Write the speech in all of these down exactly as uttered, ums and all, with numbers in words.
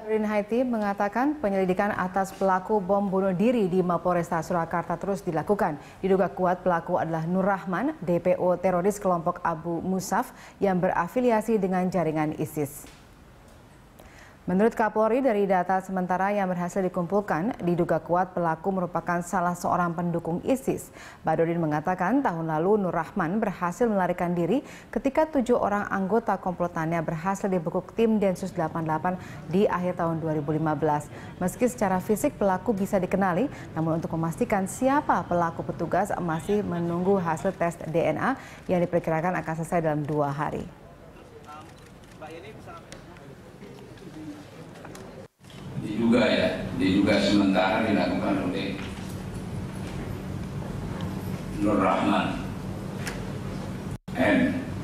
Rin Haiti mengatakan penyelidikan atas pelaku bom bunuh diri di Mapolresta Surakarta terus dilakukan. Diduga kuat pelaku adalah Nur Rahman, D P O teroris kelompok Abu Musaf yang berafiliasi dengan jaringan ISIS. Menurut Kapolri, dari data sementara yang berhasil dikumpulkan, diduga kuat pelaku merupakan salah seorang pendukung ISIS. Badrodin mengatakan tahun lalu Nur Rahman berhasil melarikan diri ketika tujuh orang anggota komplotannya berhasil dibekuk tim Densus delapan puluh delapan di akhir tahun dua ribu lima belas. Meski secara fisik pelaku bisa dikenali, namun untuk memastikan siapa pelaku, petugas masih menunggu hasil tes D N A yang diperkirakan akan selesai dalam dua hari. Diduga ya, diduga sementara dilakukan oleh Nur Rahman M.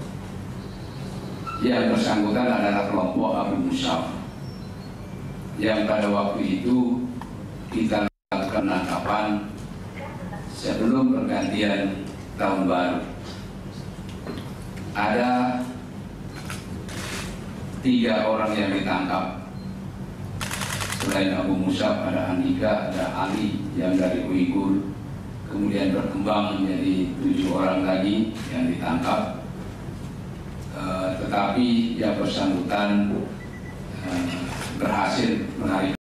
Yang bersangkutan adalah kelompok Abu Musaf yang pada waktu itu kita lakukan penangkapan sebelum pergantian tahun baru. Ada tiga orang yang ditangkap. Selain Abu Musaf, ada Andika, ada Ali yang dari Uighur, kemudian berkembang menjadi tujuh orang lagi yang ditangkap. Uh, tetapi yang bersangkutan uh, berhasil menarik